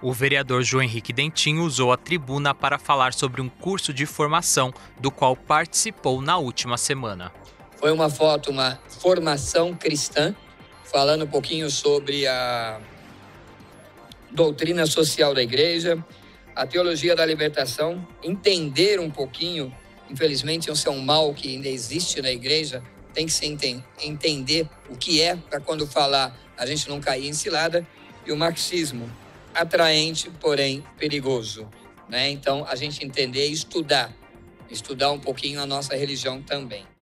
O vereador João Henrique Dentinho usou a tribuna para falar sobre um curso de formação do qual participou na última semana. Foi uma formação cristã, falando um pouquinho sobre a doutrina social da igreja, a teologia da libertação, entender um pouquinho, infelizmente isso é um mal que ainda existe na igreja, tem que se entender o que é, para quando falar a gente não cair em cilada, e o marxismo, atraente, porém perigoso, né? Então a gente entender e estudar um pouquinho a nossa religião também.